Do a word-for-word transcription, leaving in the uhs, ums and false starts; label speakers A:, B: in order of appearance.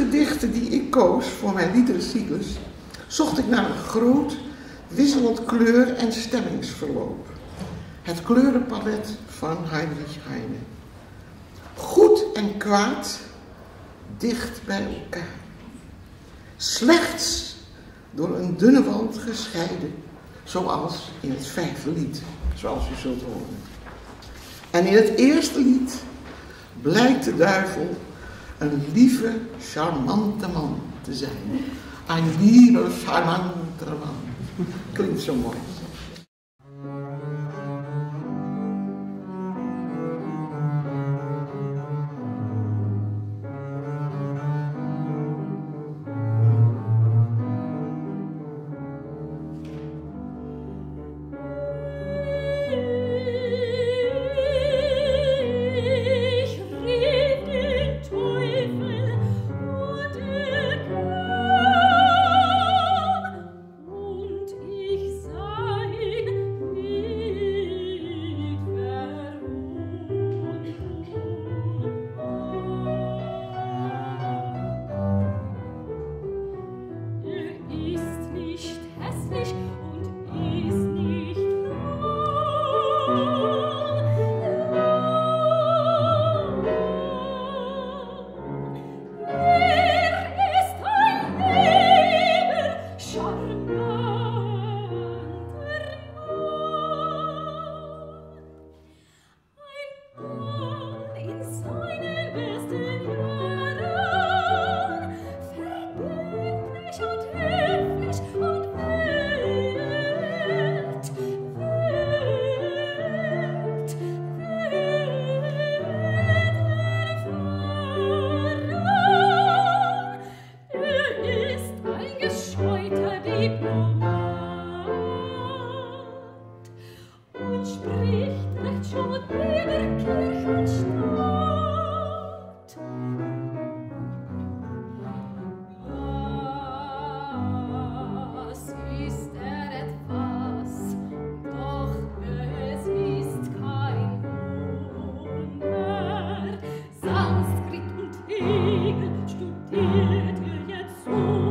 A: gedichten die ik koos voor mijn liederencyclus zocht ik naar een groot, wisselend kleur- en stemmingsverloop. Het kleurenpalet van Heinrich Heine. Goed en kwaad dicht bij elkaar. Slechts door een dunne wand gescheiden, zoals in het vijfde lied, zoals u zult horen. En in het eerste lied blijkt de duivel een lieve, charmante man te zijn. Een lieve, charmante man. Klinkt zo mooi.
B: Sanskrit und Hegel studiert er jetzt so.